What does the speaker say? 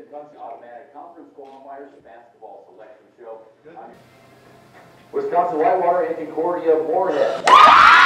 Country Automatic Conference Qualifiers Basketball Selection Show. Wisconsin Whitewater and Concordia-Moorhead.